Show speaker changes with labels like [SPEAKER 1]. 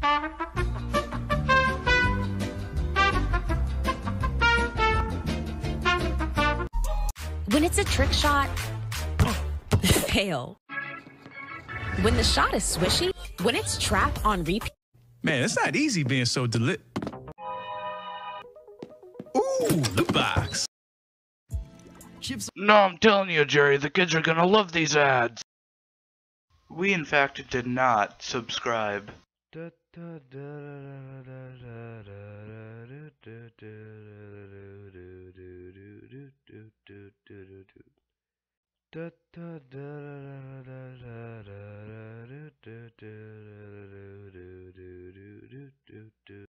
[SPEAKER 1] When it's a trick shot, fail. When the shot is swishy, when it's trapped on repeat.
[SPEAKER 2] Man, it's not easy being so Ooh, loot box.
[SPEAKER 3] Chips. No, I'm telling you, Jerry, the kids are gonna love these ads. We, in fact, did not subscribe.